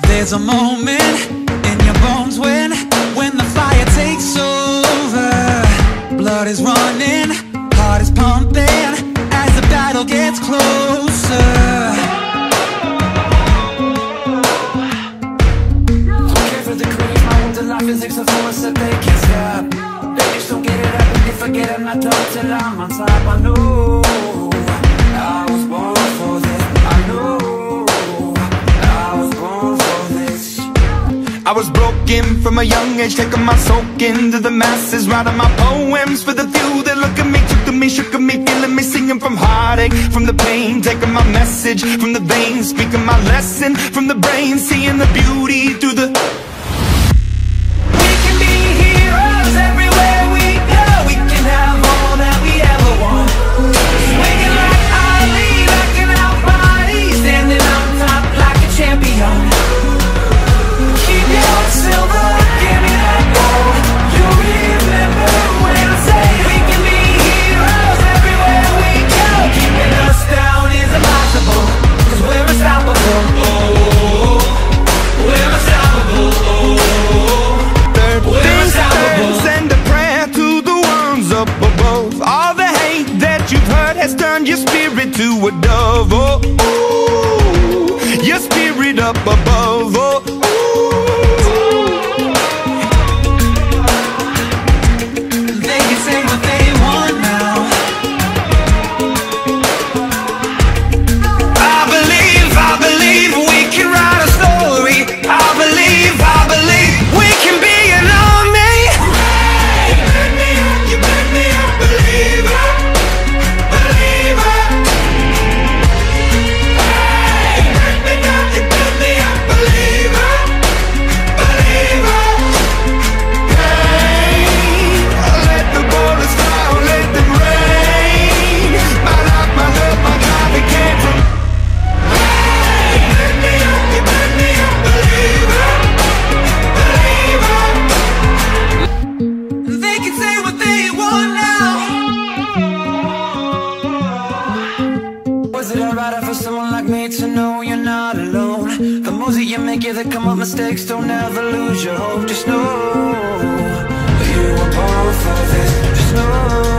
There's a moment in your bones when the fire takes over. Blood is running, heart is pumping as the battle gets closer. Don't care for the creed, my wounds and life physics are force that they can't stop. They just don't get it up and they forget I'm not done till I'm on top. I know I was born for this. I know I was born for this. I was broken from a young age, taking my soak into the masses, writing my poems for the few that look at me, took to me, shook at me, feeling me, singing from heartache, from the pain, taking my message from the veins, speaking my lesson from the brain, seeing the beauty through the... We can be heroes everywhere we go. We can have all that we ever want. Swinging like Ali, rocking out bodies, standing on top like a champion. Keep your silver, give me that gold. You remember when I say we can be heroes everywhere we go. Keeping us down is impossible, 'cause we're unstoppable. Oh, we're unstoppable. Oh, we're unstoppable. Send a prayer to the ones up above. All the hate that you've heard has turned your spirit to a dove. Oh, ooh, your spirit up above. Oh, They can say what they want now. I believe we can write a story. I believe we can be an army. You make me a believer, believer. You make me a believer, believer. Hey, let the bullets fly, let them rain. My life, my love, my God, it came from. You make me a believer, believer. They can say what they want now. Was it alright for someone like me to know you're not alone? The moves that you make, yeah, they come up mistakes. Don't ever lose your hope. Just know you were born for this. Just know